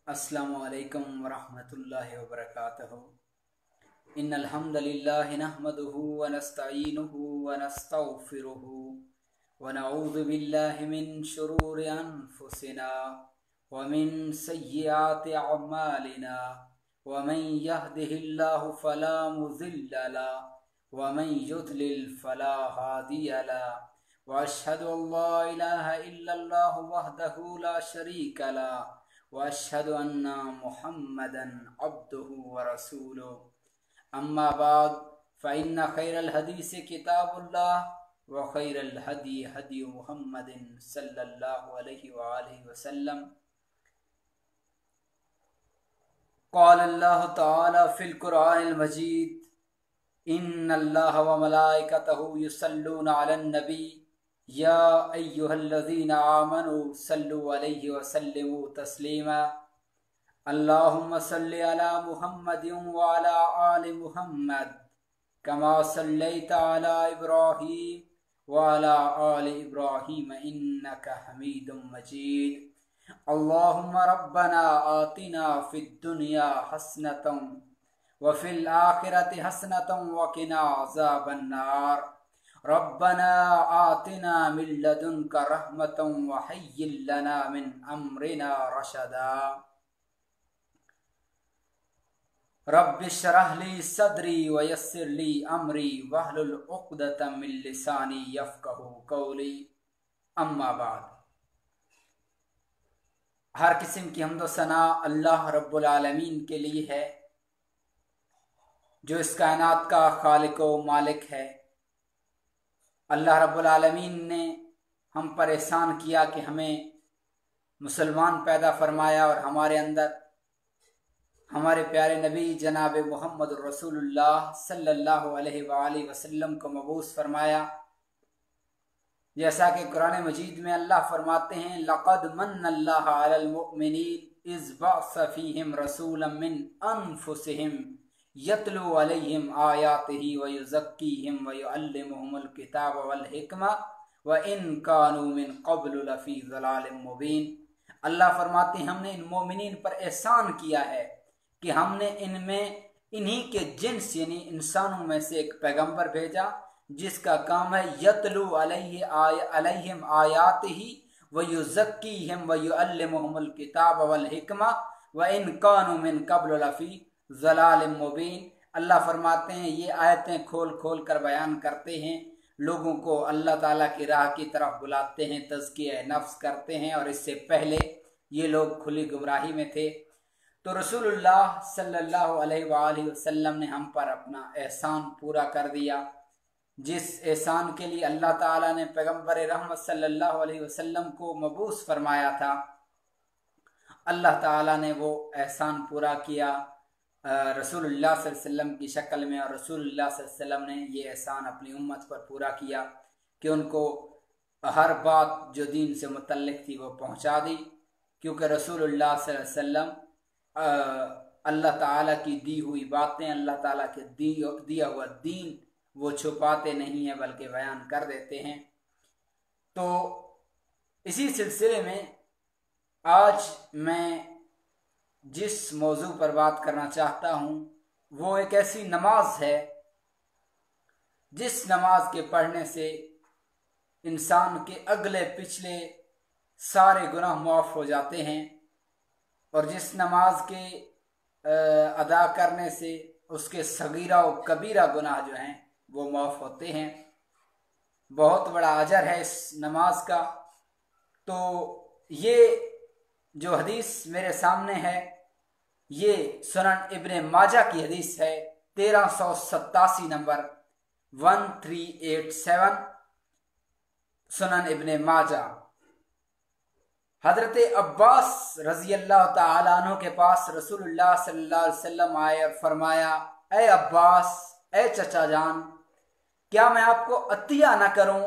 अस्सलामु अलैकुम वरहमतुल्लाहि वबरकातुहू। इन्नल हम्दलिल्लाहि नहमदुहु व नस्तईनुहु व नस्तगफिरुहु व नऊज़ु बिल्लाहि मिन शुरूरि अनफुसिना व मिन सय्यिआति अअमालिना व मन यहदिहिल्लाहु फला मुज़िल्ल लहु व मन युद्लिल फला हादिय लहु व अशहदु अल्ला इलाहा इल्लल्लाहु वहदहु ला शरीका लहु व अशहदु अन्ना मुहम्मदन अब्दुहु व रसूलुहु। अम्मा बाद फ़इन्न खैरल हदीस किताबुल्लाह व खैरल हदी हदी मुहम्मदिन सल्लल्लाहु अलैहि व आलिहि वसल्लम। क़ाल अल्लाहु तआला फ़िल क़ुरआनिल मजीद इन्नल्लाहा व मलाइकतहु युसल्लूना अलन नबी या अय्युहल्लज़ीना आमनू सल्लु अलैहि व सल्लिमू तस्लीमा। अल्लाहुम्मा सल्लि अला मुहम्मदिन व अला आलि मुहम्मद कमा सल्लैता अला इब्राहीम व अला आलि इब्राहीम इन्नका हमीदुम मजीद। अल्लाहुम्मा रब्बना आतिना फिद दुनिया हसनतन व फिल आखिरति हसनतन व किना अज़ाबन नार। रब्बना आतिना मिन लदुनका रहमतन व हय्यि लना मिन अम्रिना रशदा। रब्बि श्रह ली सदरी व यस्सिर ली अमरी वहलुल उक़दतम मिन लिसानी यफ़क़हू क़ौली। अम्मा बाद। हर किस्म की हम्द व सना अल्लाह रब्बुल आलमीन के लिए है, जो इस कायनात का खालिक व मालिक है। अल्लाह रब्बुल आलमीन ने हम पर एहसान किया कि हमें मुसलमान पैदा फरमाया और हमारे अंदर हमारे प्यारे नबी जनाब मोहम्मद रसूलुल्लाह सल्लल्लाहु अलैहि वसल्लम को मबूस फरमाया। जैसा कि कुरान मजीद में अल्लाह फरमाते हैं, लक़द मन्नल्लाहु अलल मुअमिनीन इज़ बअस फ़ीहिम रसूलन मिन अनफुसिहिम यतलू अलैहिम आयातिही व युज़क्कीहिम व युअल्लिमुहुमुल किताब वल हिकमा व इन कानू मिन क़ब्लु लफ़ी ज़लालिम मुबीन। अल्लाह फरमाते हैं, हमने इन मोमिनीन पर एहसान किया है कि हमने इनमें इन्हीं के जिन्स यानी इंसानों में से एक पैगंबर भेजा जिसका काम है यतलू अलैहिम आयातिही व युज़क्कीहिम व युअल्लिमुहुमुल किताब वल हिकमा व इन कानू मिन क़ब्लु लफ़ी ज़लालिम मुबीन। अल्लाह फरमाते हैं, ये आयतें खोल खोल कर बयान करते हैं, लोगों को अल्लाह ताला की राह की तरफ बुलाते हैं, तज़किया नफ्स करते हैं, और इससे पहले ये लोग खुली गुमराही में थे। तो रसूलुल्लाह सल्लल्लाहु अलैहि वसल्लम ने हम पर अपना एहसान पूरा कर दिया। जिस एहसान के लिए अल्लाह ताला ने पैगंबर रहमत सल्लल्लाहु अलैहि वसल्लम को मबूस फरमाया था, अल्लाह ताला ने वो एहसान पूरा किया रसूलुल्लाह सल्लल्लाहु अलैहि वसल्लम की शक्ल में। और रसूलुल्लाह सल्लल्लाहु अलैहि वसल्लम ने ये एहसान अपनी उम्मत पर पूरा किया कि उनको हर बात जो दीन से मुतल्लिक थी वो पहुँचा दी, क्योंकि रसूलुल्लाह सल्लल्लाहु अलैहि वसल्लम अल्लाह ताला की दी हुई बातें, अल्लाह ताला के दिया हुआ दीन वो छुपाते नहीं हैं बल्कि बयान कर देते हैं। तो इसी सिलसिले में आज मैं जिस मौजू पर बात करना चाहता हूँ वो एक ऐसी नमाज है जिस नमाज के पढ़ने से इंसान के अगले पिछले सारे गुनाह माफ़ हो जाते हैं, और जिस नमाज के अदा करने से उसके सगीरा और कबीरा गुनाह जो हैं वो माफ़ होते हैं। बहुत बड़ा अजर है इस नमाज का। तो ये जो हदीस मेरे सामने है ये सुनन इब्ने माजा की हदीस है, 1387 नंबर 1387 सुनन इब्ने माजा। हजरत अब्बास रजी अल्लाह ताला अन्हु के पास रसूलुल्लाह सल्लल्लाहु अलैहि वसल्लम आए और फरमाया, ए अब्बास, ए चचा जान, क्या मैं आपको अतिया न करूं?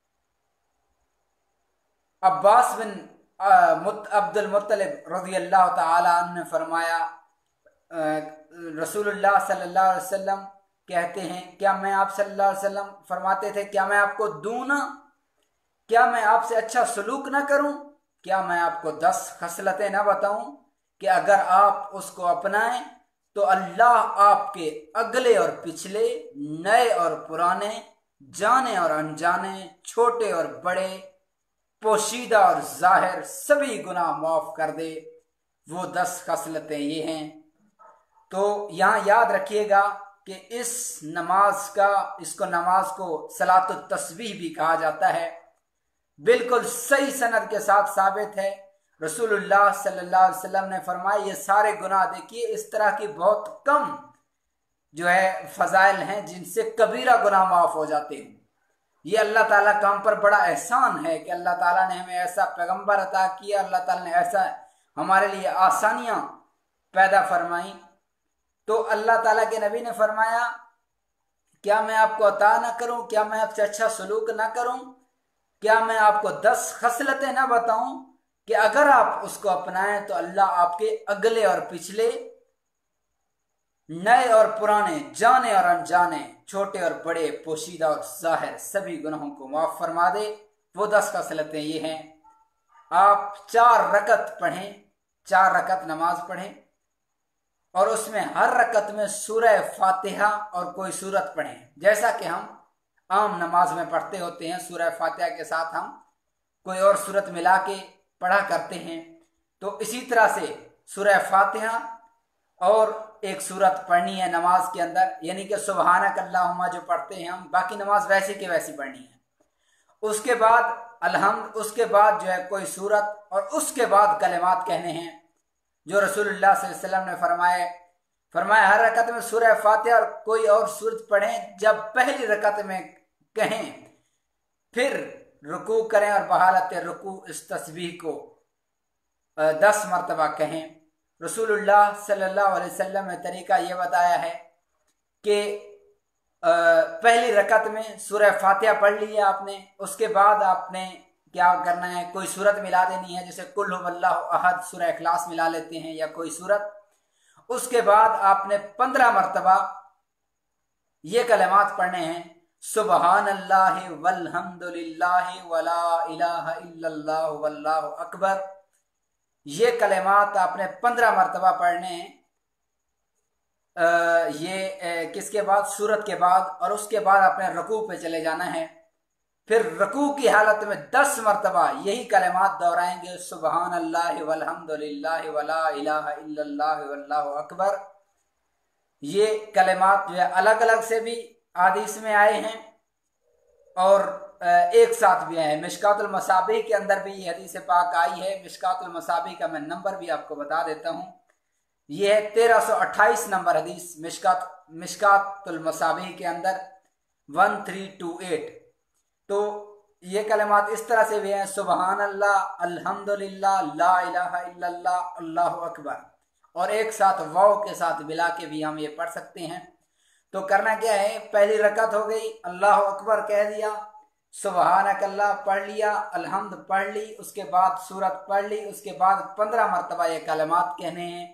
अब्बास बिन अब्दुल मुत्तलिब रज़ी अल्लाह ताला अन्हु ने फरमाया, रसूलुल्लाह सल्लल्लाहु अलैहि वसल्लम कहते हैं, क्या मैं आप सल्लल्लाहु अलैहि वसल्लम फरमाते थे, क्या मैं आपको दूं ना? क्या मैं आपसे अच्छा सलूक ना करूं? क्या मैं आपको 10 खसलतें ना बताऊं? कि अगर आप उसको अपनाएं तो अल्लाह आपके अगले और पिछले, नए और पुराने, जाने और अनजाने, छोटे और बड़े, पोशीदा और जाहिर सभी गुनाह माफ कर दे। वो 10 खसलतें ये हैं। तो यहाँ याद रखिएगा कि इसको नमाज को सलातुत तस्बीह भी कहा जाता है। बिल्कुल सही सनद के साथ साबित है। रसूलुल्लाह सल्लल्लाहु अलैहि वसल्लम ने फरमाया, ये सारे गुनाह देखिए, इस तरह की बहुत कम जो है फजाइल हैं जिनसे कबीरा गुनाह माफ हो जाते हैं। ये अल्लाह ताला का हम पर बड़ा एहसान है कि अल्लाह ताला ने हमें ऐसा पैगंबर अता किया, अल्लाह ताला ने ऐसा हमारे लिए आसानियां पैदा फरमाई। तो अल्लाह ताला के नबी ने फरमाया, क्या मैं आपको अता ना करूं, क्या मैं आपसे अच्छा सलूक ना करूं, क्या मैं आपको 10 खसलतें ना बताऊं कि अगर आप उसको अपनाएं तो अल्लाह आपके अगले और पिछले, नए और पुराने, जाने और अनजाने, छोटे और बड़े, पोशीदा और जाहिर सभी गुनाहों को माफ फरमा दे। वो 10 खसलतें ये हैं। आप 4 रकत पढ़ें, 4 रकत नमाज पढ़ें और उसमें हर रकत में सूरह फातिहा और कोई सूरत पढ़ें, जैसा कि हम आम नमाज में पढ़ते होते हैं। सूरह फातिहा के साथ हम कोई और सूरत मिला के पढ़ा करते हैं। तो इसी तरह से सूरह फातिहा और एक सूरत पढ़नी है नमाज के अंदर, यानी कि सुबहानक अल्लाहुम्मा जो पढ़ते हैं हम, बाकी नमाज वैसी की वैसी पढ़नी है। उसके बाद अलहम्द, उसके बाद जो है कोई सूरत, और उसके बाद कलिमात कहने हैं जो रसूलुल्लाह सल्लल्लाहु अलैहि वसल्लम ने फरमाया हर रकत में सूरह फातिहा और कोई और सूरत पढ़ें। जब पहली रकत में कहें, फिर रुकू करें और बहालत रुकू इस तस्बीह को 10 मरतबा कहें। रसूलुल्लाह सल्लल्लाहु अलैहि वसल्लम ने तरीका ये बताया है कि पहली रकत में सूरह फातिहा पढ़ ली है आपने, उसके बाद आपने क्या करना है, कोई सूरत मिला देनी है, जैसे कुल हुवल्लाहु अहद सूरह इखलास मिला लेते हैं या कोई सूरत। उसके बाद आपने 15 मरतबा ये कलिमात पढ़ने हैं, सुबहानल्लाहि वल्हम्दुलिल्लाहि वला इलाहा इल्लल्लाह वल्लाहु अकबर। ये कलिमात आपने 15 मरतबा पढ़ने हैं। किसके बाद, सूरत के बाद, और उसके बाद आपने रुकू पे चले जाना है। फिर रुकू की हालत में 10 मरतबा यही कलिमात दोहराएंगे, सुबहानल्लाहि वल्हम्दुलिल्लाहि वला इलाहा इल्लल्लाह वल्लाहु अकबर। ये कलिमात जो है अलग अलग से भी हदीस में आए हैं और एक साथ भी आए हैं। मिशकातुल मसाबी के अंदर भी ये हदीस पाक आई है। मिशकातुल मसाबी का मैं नंबर भी आपको बता देता हूँ, ये है 1328 नंबर हदीस मिशकातुल मसाबी के अंदर 1328। तो ये कलिमात इस तरह से भी हैं, सुबहान अल्लाह, अल्हम्दुलिल्लाह, ला इलाहा इल्लल्लाह, अल्लाहु अकबर, और एक साथ वाव के साथ मिला के भी हम ये पढ़ सकते हैं। तो करना क्या है, पहली रकत हो गई, अल्लाह अकबर कह दिया, सुबहानक अल्लाह पढ़ लिया, अल्हम्द पढ़ ली, उसके बाद सूरत पढ़ ली, उसके बाद 15 मरतबा ये कलिमात कहने हैं,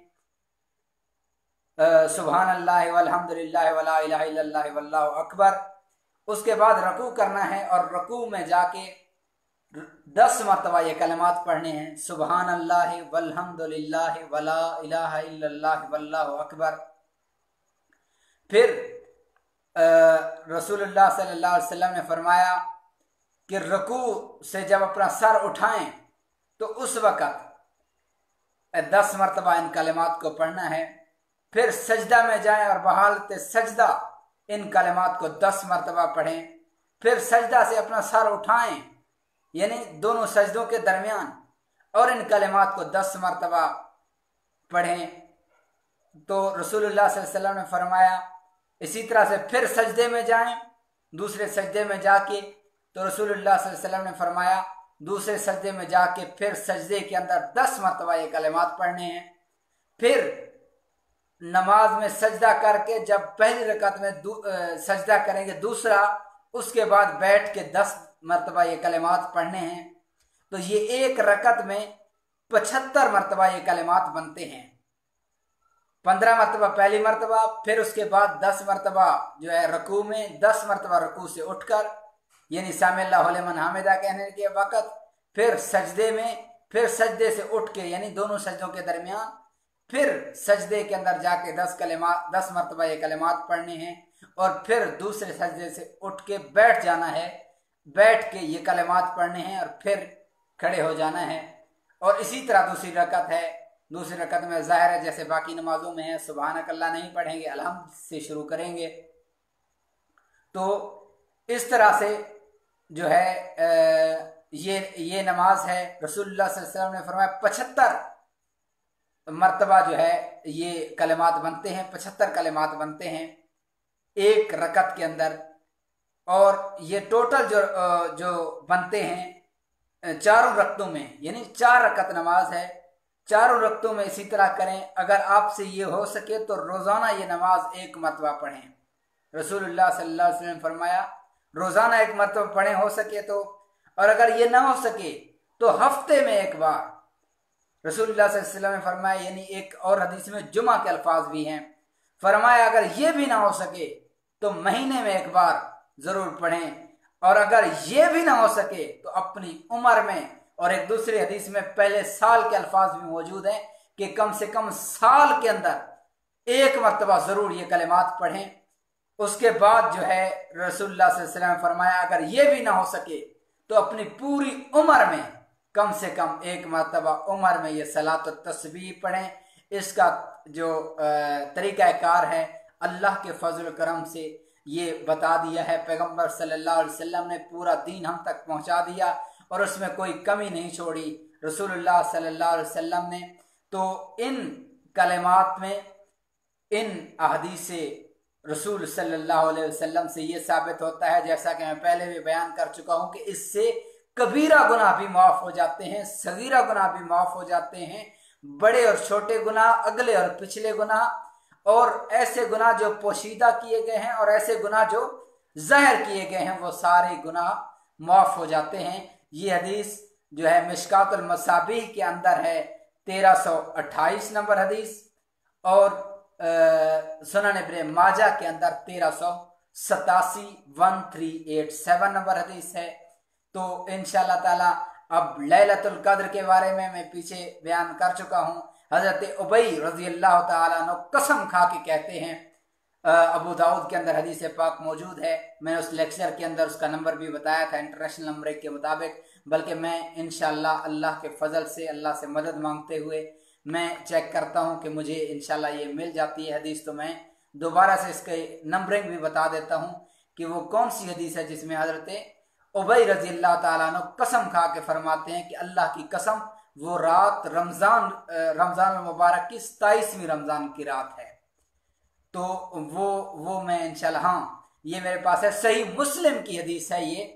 सुबहान अल्लाह वल्हम्दुलिल्लाह वला इलाहा इल्लल्लाह वल्लाहु अकबर। उसके बाद रकू करना है और रकू में जाके 10 मरतबा ये कलिमात पढ़ने हैं, सुबहान अल्लाह वल्हम्दुलिल्लाह वला इलाहा इल्लल्लाह वल्लाहु अकबर। फिर रसूलुल्लाह सल्लल्लाहु अलैहि वसल्लम ने फरमाया कि रकू से जब अपना सर उठाएं तो उस वक़्त 10 मरतबा इन कलिमात को पढ़ना है। फिर सजदा में जाएं और बहालते सजदा इन कलिमात को 10 मरतबा पढ़ें। फिर सजदा से अपना सर उठाएं, यानी दोनों सजदों के दरमियान, और इन कलिमात को 10 मरतबा पढ़ें। तो रसूलुल्लाह सल्लल्लाहु अलैहि वसल्लम ने फरमाया इसी तरह से फिर सजदे में जाएं, दूसरे सजदे में जाके, तो रसूलुल्लाह सल्लल्लाहु अलैहि वसल्लम ने फरमाया दूसरे सजदे में जाके फिर सजदे के अंदर 10 मरतबा ये कलिमात पढ़ने हैं। फिर नमाज में सजदा करके जब पहली रकत में सजदा करेंगे दूसरा, उसके बाद बैठ के 10 मरतबा ये कलिमात पढ़ने हैं। तो ये एक रकत में 75 मरतबा ये कलिमात बनते हैं। 15 मरतबा पहली मरतबा, फिर उसके बाद 10 मरतबा जो है रकू में, 10 मरतबा रकू से उठकर, यानी सामी अल्लाहु लिमन हमिदा कहने के वक़्त, फिर सजदे में, फिर सजदे से उठ के, यानी दोनों सजदों के दरमियान फिर सजदे के अंदर जाके 10 मरतबा ये कलिमात पढ़ने हैं, और फिर दूसरे सजदे से उठ के बैठ जाना है, बैठ के ये कलिमात पढ़ने हैं और फिर खड़े हो जाना है। और इसी तरह दूसरी रकत है, दूसरी रकत में ज़ाहिर है जैसे बाकी नमाजों में है, सुबहानक अल्लाह नहीं पढ़ेंगे, अलहम्द से शुरू करेंगे। तो इस तरह से जो है ये नमाज है। रसूलुल्लाह सल्लल्लाहु अलैहि वसल्लम ने फरमाया 75 मरतबा जो है ये कलिमात बनते हैं, 75 कलिमात बनते हैं एक रकत के अंदर। और ये टोटल जो बनते हैं चारों रकतों में, यानी 4 रकत नमाज है, चारों रकतों में इसी तरह करें। अगर आपसे ये हो सके तो रोजाना ये नमाज 1 मरतबा पढ़ें। रसूलुल्लाह सल्लल्लाहु अलैहि वसल्लम फरमाया रोजाना 1 मरतबा पढ़ें हो सके तो, और अगर ये ना हो सके तो हफ्ते में 1 बार। रसूलुल्लाह सल्लल्लाहु अलैहि वसल्लम ने फरमाया, यानी एक और हदीस में जुमा के अल्फाज भी हैं, फरमाया अगर ये भी ना हो सके तो महीने में 1 बार जरूर पढ़ें, और अगर ये भी ना हो सके तो अपनी उम्र में। और एक दूसरी हदीस में पहले साल के अल्फाज भी मौजूद हैं कि कम से कम साल के अंदर 1 मरतबा जरूर ये कलिमात पढ़ें। उसके बाद जो है रसूलुल्लाह सल्लल्लाहु अलैहि वसल्लम ने फरमाया अगर ये भी ना हो सके तो अपनी पूरी उम्र में कम से कम 1 मरतबा उम्र में ये सलात व तस्बीह पढ़ें। इसका जो तरीक़ाकार है अल्लाह के फजल करम से ये बता दिया है, पैगंबर सल्लल्लाहु अलैहि वसल्लम ने पूरा दीन हम तक पहुंचा दिया और उसमें कोई कमी नहीं छोड़ी रसूलुल्लाह सल्लल्लाहु अलैहि वसल्लम ने। तो इन कलिमात में, इन अहदीस से रसूल सल्लल्लाहु अलैहि वसल्लम से ये साबित होता है, जैसा कि मैं पहले भी बयान कर चुका हूं, कि इससे कबीरा गुनाह भी माफ हो जाते हैं, सगीरा गुनाह भी माफ हो जाते हैं, बड़े और छोटे गुनाह, अगले और पिछले गुनाह, और ऐसे गुनाह जो पोशीदा किए गए हैं और ऐसे गुनाह जो जाहिर किए गए हैं, वो सारे गुनाह माफ हो जाते हैं। ये हदीस जो है मिशकातुल मसाबीह के अंदर है, 1328 नंबर हदीस, और सुनन इब्न माजा के अंदर 1387 1387 नंबर हदीस है। तो इंशाअल्लाह ताला अब लैलतुल कद्र के बारे में मैं पीछे बयान कर चुका हूँ। हजरत उबई रजी अल्लाह ताला अन्हु कसम खा के कहते हैं, अबू दाऊद के अंदर हदीस पाक मौजूद है, मैंने उस लेक्चर के अंदर उसका नंबर भी बताया था इंटरनेशनल नंबर के मुताबिक, बल्कि मैं इंशाअल्लाह अल्लाह के फजल से, अल्लाह से मदद मांगते हुए मैं चेक करता हूं कि मुझे इंशाल्लाह ये मिल जाती है हदीस, तो मैं दोबारा से इसके नंबरिंग भी बता देता हूं कि वो कौन सी हदीस है जिसमें हजरत उबई रजी अल्लाह ताला अन्हु कसम खा के फरमाते हैं कि अल्लाह की कसम वो रात रमजान मुबारक की 27वीं रमजान की रात है। तो वो मैं इंशाल्लाह, हाँ ये मेरे पास है, सही मुस्लिम की हदीस है, ये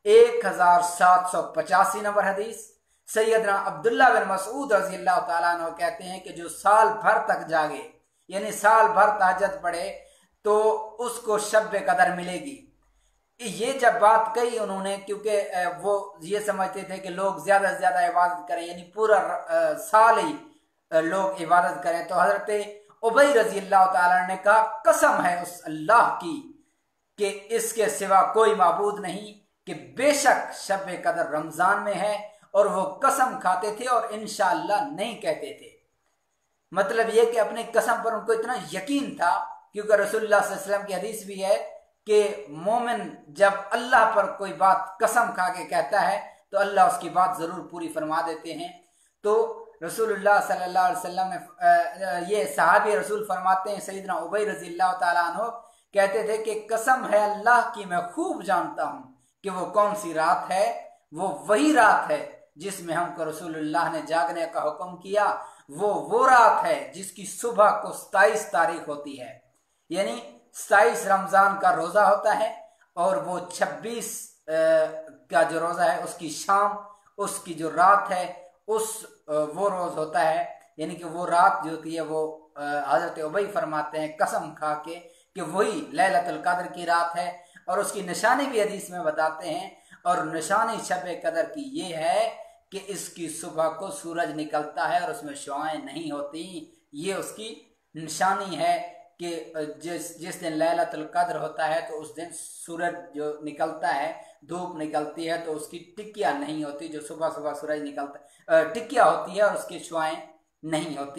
1785 नंबर हदीस। सैयदना अब्दुल्ला बिन मसूद रजी अल्लाह ताला अन्हु कहते हैं कि जो साल भर तक जागे, यानी साल भर तहज्जुद पढ़े, तो उसको शब कदर मिलेगी। ये जब बात कही उन्होंने, क्योंकि वो ये समझते थे कि लोग ज्यादा से ज्यादा इबादत करें, यानी पूरा साल ही लोग इबादत करें, तो हजरत उबई रजी अल्लाह ताला ने कहा कसम है उस अल्लाह की कि इसके सिवा कोई माबूद नहीं, कि बेशक शब कदर रमजान में है, और वो कसम खाते थे और इंशाअल्लाह नहीं कहते थे। मतलब ये कि अपनी कसम पर उनको इतना यकीन था, क्योंकि रसूलुल्लाह सल्लल्लाहु अलैहि वसल्लम की हदीस भी है कि मोमिन जब अल्लाह पर कोई बात कसम खा के कहता है तो अल्लाह उसकी बात जरूर पूरी फरमा देते हैं। तो रसूलुल्लाह सल्लल्लाहु अलैहि वसल्लम ने, ये सहाबी रसूल फरमाते हैं, सैयदना उबई रजी अल्लाह ताला अन्हु कहते थे कि कसम है अल्लाह की, मैं खूब जानता हूं कि वो कौन सी रात है, वो वही रात है जिसमें हमको रसूलुल्लाह ने जागने का हुक्म किया, वो रात है जिसकी सुबह को 27 तारीख होती है, यानी 27 रमजान का रोजा होता है, और वो 26 का जो रोजा है उसकी शाम, उसकी जो रात है वो रोज होता है, यानी कि वो रात जो होती है वो हजरत उबई फरमाते हैं कसम खा के कि वही लैलतुल कद्र की रात है। और उसकी निशानी भी हदीस में बताते हैं, और निशानी शब कदर की ये है कि इसकी सुबह को सूरज निकलता है और उसमें शुआएं नहीं होती। ये उसकी निशानी है कि जिस दिन लैलतुल कद्र होता है तो उस दिन सूरज जो निकलता है, धूप निकलती है, तो उसकी टिकिया नहीं होती, जो सुबह सुबह सूरज निकलता टिकिया होती है और उसकी शुआएं नहीं होती।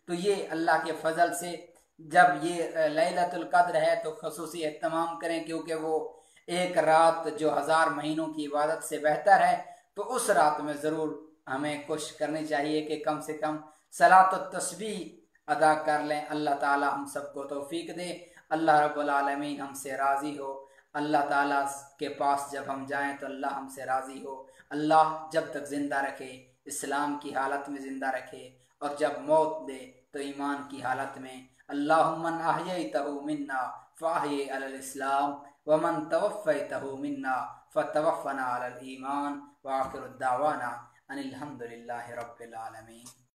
तो ये अल्लाह के फजल से जब ये लैलतुल कद्र है तो खसूसी एहतमाम करें, क्योंकि वो एक रात जो 1000 महीनों की इबादत से बेहतर है। तो उस रात में ज़रूर हमें कोशिश करनी चाहिए कि कम से कम सलात व तस्बीह अदा कर लें। अल्लाह ताला हम सबको तौफीक दे। अल्लाह रब्बुल आलमीन हमसे राज़ी हो। अल्लाह ताला के पास जब हम जाएं तो अल्लाह हमसे राज़ी हो। अल्लाह जब तक ज़िंदा रखे इस्लाम की हालत में ज़िंदा रखे, और जब मौत दे तो ईमान की हालत में। अल्लाहुम्मन अहयैतहु मिन्ना फ़अहयि अलल इस्लाम वमन तवफ़्फ़ैतहु मिन्ना फ़तवफ़्फ़ना अलल ईमान व आखिरु दावाना अनिल हम्दुलिल्लाहि रब्बिल आलमीन।